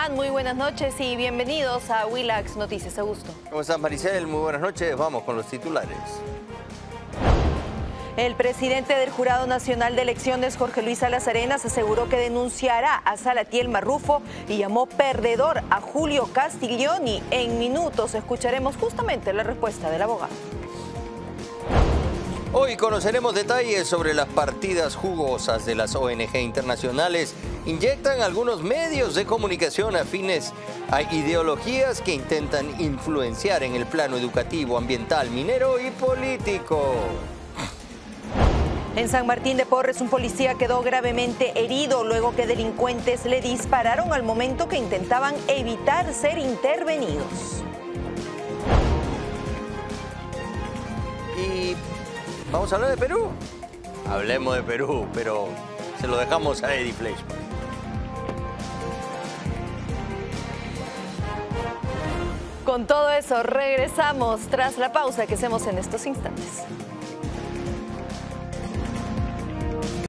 están? Muy buenas noches y bienvenidos a Willax Noticias. Augusto. ¿Cómo estás, Maricel? Muy buenas noches. Vamos con los titulares. El presidente del Jurado Nacional de Elecciones, Jorge Luis Salas Arenas, aseguró que denunciará a Salatiel Marrufo y llamó perdedor a Julio Castiglioni. En minutos escucharemos justamente la respuesta del abogado. Hoy conoceremos detalles sobre las partidas jugosas de las ONG internacionales. Inyectan algunos medios de comunicación afines a ideologías que intentan influenciar en el plano educativo, ambiental, minero y político. En San Martín de Porres, un policía quedó gravemente herido luego que delincuentes le dispararon al momento que intentaban evitar ser intervenidos. Y vamos a hablar de Perú. Hablemos de Perú, pero se lo dejamos a Eddie Fleischmann. Con todo eso, regresamos tras la pausa que hacemos en estos instantes.